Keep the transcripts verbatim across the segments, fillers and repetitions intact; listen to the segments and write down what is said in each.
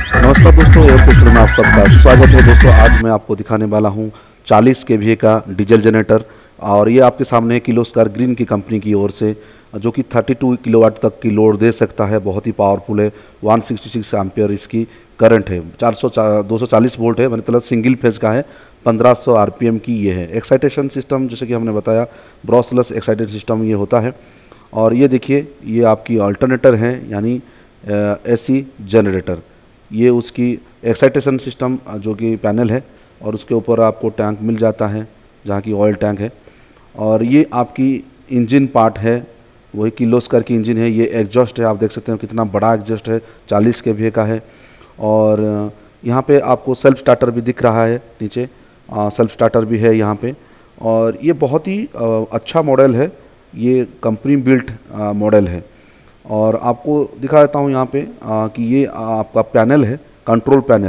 नमस्कार दोस्तों, air question में आप सबका स्वागत है। दोस्तों आज मैं आपको दिखाने वाला हूं चालीस के वी ए का डीजल जनरेटर, और ये आपके सामने है किर्लोस्कर ग्रीन की कंपनी की ओर से, जो कि बत्तीस किलोवाट तक की लोड दे सकता है। बहुत ही पावरफुल है। एक सौ छियासठ एम्पियर इसकी करंट है। चार सौ दो सौ चालीस वोल्ट है, मतलब सिंगल फेज का है। पंद्रह सौ आरपीएम की ये है। एक्साइटेशन सिस्टम जैसे कि हमने बताया, ब्रशलेस एक्साइटेड सिस्टम ये होता है। और ये देखिए, ये आपकी अल्टरनेटर है, यानी एसी जनरेटर। ये उसकी एक्साइटेशन सिस्टम जो कि पैनल है, और उसके ऊपर आपको टैंक मिल जाता है जहाँ की ऑयल टैंक है। और ये आपकी इंजन पार्ट है, वही किर्लोस्कर की इंजन है। ये एग्जॉस्ट है, आप देख सकते हैं कितना बड़ा एग्जॉस्ट है, चालीस के वी ए का है। और यहाँ पे आपको सेल्फ स्टार्टर भी दिख रहा है नीचे, सेल्फ स्टार्टर भी है यहाँ पे। और ये बहुत ही अच्छा मॉडल है, ये कंपनी बिल्ट मॉडल है। और आपको दिखा देता हूँ यहाँ पे आ, कि ये आपका पैनल है, कंट्रोल पैनल।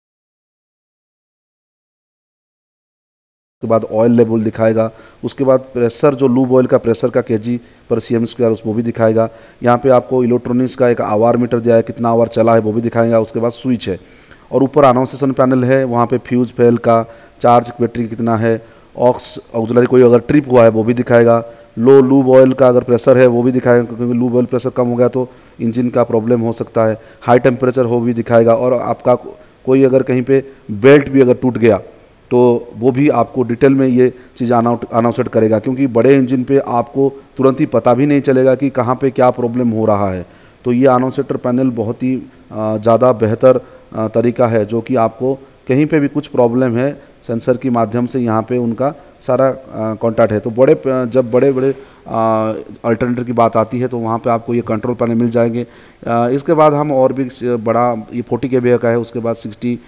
उसके बाद ऑयल लेवल दिखाएगा, उसके बाद प्रेशर, जो लूब ऑयल का प्रेशर का KG per C M square, उसको भी दिखाएगा। यहाँ पे आपको इलेक्ट्रॉनिक्स का एक आवर मीटर दिया है, कितना आवर चला है वो भी दिखाएगा। उसके बाद स्विच है, और ऊपर अनाउंसेशन पैनल है, वहाँ पे फ्यूज फेल का चार्ज बैटरी कितना है, ऑक्स ऑक्सिलरी कोई अगर ट्रिप हुआ है वो भी दिखाएगा। लो लूब ऑयल का अगर प्रेशर है वो भी दिखाएगा, क्योंकि लूब ऑयल प्रेशर कम हो गया तो इंजन का प्रॉब्लम हो सकता है। हाई टेम्परेचर हो भी दिखाएगा। और आपका कोई अगर कहीं पे बेल्ट भी अगर टूट गया तो वो भी आपको डिटेल में ये चीज़ अनाउंसड करेगा, क्योंकि बड़े इंजन पे आपको तुरंत ही पता भी नहीं चलेगा कि कहाँ पे क्या प्रॉब्लम हो रहा है। तो ये अनाउंसेटर पैनल बहुत ही ज़्यादा बेहतर तरीका है, जो कि आपको कहीं पे भी कुछ प्रॉब्लम है, सेंसर के माध्यम से यहाँ पे उनका सारा कॉन्टैक्ट है। तो बड़े जब बड़े बड़े अल्टरनेटर की बात आती है तो वहाँ पे आपको ये कंट्रोल पैनल मिल जाएंगे। आ, इसके बाद हम और भी बड़ा, ये चालीस के वी ए का है, उसके बाद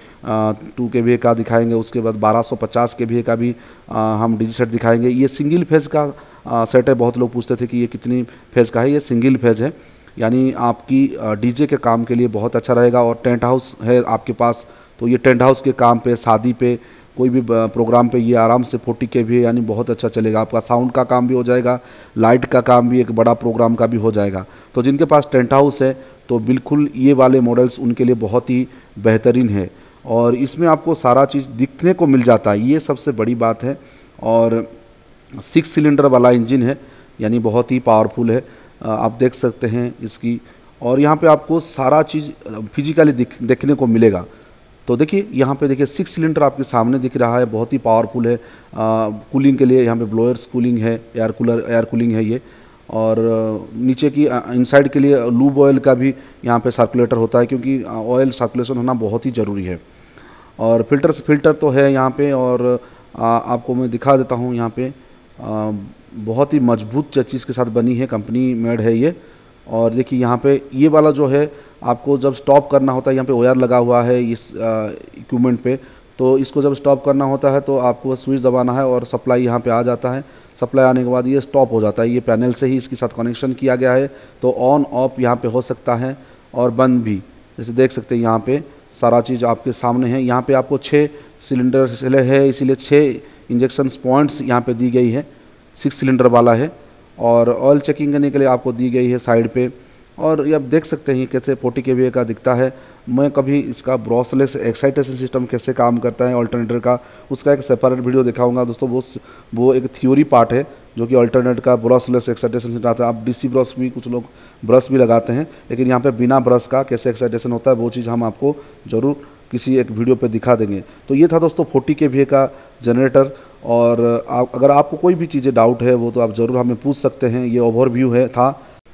बासठ के वी ए का दिखाएंगे। उसके बाद बारह सौ पचास के वी ए का भी आ, हम डिजी सेट दिखाएंगे। ये सिंगल फेज का आ, सेट है। बहुत लोग पूछते थे कि ये कितनी फेज का है। ये सिंगल फेज है, यानी आपकी डीजे के काम के लिए बहुत अच्छा रहेगा। और टेंट हाउस है आपके पास, तो ये टेंट हाउस के काम पे, शादी पे, कोई भी प्रोग्राम पे ये आराम से चालीस के भी, यानी बहुत अच्छा चलेगा। आपका साउंड का काम भी हो जाएगा, लाइट का काम भी, एक बड़ा प्रोग्राम का भी हो जाएगा। तो जिनके पास टेंट हाउस है तो बिल्कुल ये वाले मॉडल्स उनके लिए बहुत ही बेहतरीन है। और इसमें आपको सारा चीज़ दिखने को मिल जाता है, ये सबसे बड़ी बात है। और सिक्स सिलेंडर वाला इंजन है, यानी बहुत ही पावरफुल है, आप देख सकते हैं इसकी। और यहाँ पे आपको सारा चीज़ फिजिकली दिख देखने को मिलेगा। तो देखिए यहाँ पे देखिए सिक्स सिलेंडर आपके सामने दिख रहा है, बहुत ही पावरफुल है। आ, कूलिंग के लिए यहाँ पे ब्लोअर्स कूलिंग है, एयर कूलर एयर कूलिंग है ये। और नीचे की इनसाइड के लिए लूब ऑयल का भी यहाँ पे सर्कुलेटर होता है, क्योंकि ऑयल सर्कुलेशन होना बहुत ही ज़रूरी है। और फिल्टर फिल्टर तो है यहाँ पे। और आ, आपको मैं दिखा देता हूँ यहाँ पे, आ, बहुत ही मजबूत चीज़ के साथ बनी है, कंपनी मेड है ये। और देखिए यहाँ पे ये वाला जो है, आपको जब स्टॉप करना होता है, यहाँ पे वायर लगा हुआ है इस इक्विपमेंट पे, तो इसको जब स्टॉप करना होता है तो आपको स्विच दबाना है और सप्लाई यहाँ पे आ जाता है। सप्लाई आने के बाद ये स्टॉप हो जाता है। ये पैनल से ही इसके साथ कनेक्शन किया गया है, तो ऑन ऑफ यहाँ पे हो सकता है और बंद भी। जैसे देख सकते हैं यहाँ पे सारा चीज़ आपके सामने है। यहाँ पे आपको छः सिलेंडर है, इसीलिए छः इंजेक्शन पॉइंट्स यहाँ पे दी गई है। सिक्स सिलेंडर वाला है। और ऑयल चेकिंग करने के लिए आपको दी गई है साइड पे। और ये आप देख सकते हैं कैसे चालीस के वी ए का दिखता है। मैं कभी इसका ब्रशलेस एक्साइटेशन सिस्टम कैसे काम करता है अल्टरनेटर का, उसका एक सेपरेट वीडियो दिखाऊंगा दोस्तों। वो वो एक थ्योरी पार्ट है, जो कि अल्टरनेटर का ब्रशलेस एक्साइटेशन सिस्टम आता है। आप डीसी ब्रश भी, कुछ लोग ब्रश भी लगाते हैं, लेकिन यहाँ पे बिना ब्रश का कैसे एक्साइटेशन होता है वो चीज़ हम आपको ज़रूर किसी एक वीडियो पे दिखा देंगे। तो ये था दोस्तों चालीस के वी ए का जनरेटर। और आप, अगर आपको कोई भी चीज़ें डाउट है वो तो आप ज़रूर हमें पूछ सकते हैं। ये ओवरव्यू है था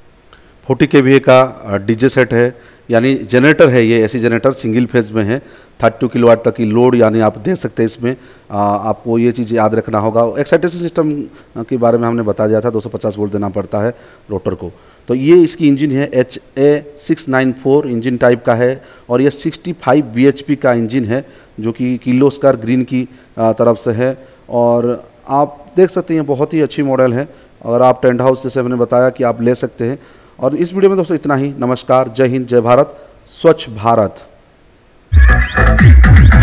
चालीस के वी ए का डीजे सेट है, यानी जनरेटर है ये। ऐसी जनरेटर सिंगल फेज में है, बत्तीस किलोवाट तक की लोड यानी आप दे सकते हैं इसमें। आ, आपको ये चीज़ याद रखना होगा। एक्साइटेशन सिस्टम के बारे में हमने बता दिया था, दो सौ पचास वोल्ट देना पड़ता है रोटर को। तो ये इसकी इंजन है, H A six nine four engine type का है। और ये पैंसठ बी एच पी का इंजन है, जो कि किर्लोस्कर ग्रीन की तरफ से है। और आप देख सकते हैं बहुत ही अच्छी मॉडल है। और आप टेंट हाउस जैसे मैंने बताया कि आप ले सकते हैं। और इस वीडियो में दोस्तों इतना ही। नमस्कार, जय हिंद, जय भारत, स्वच्छ भारत।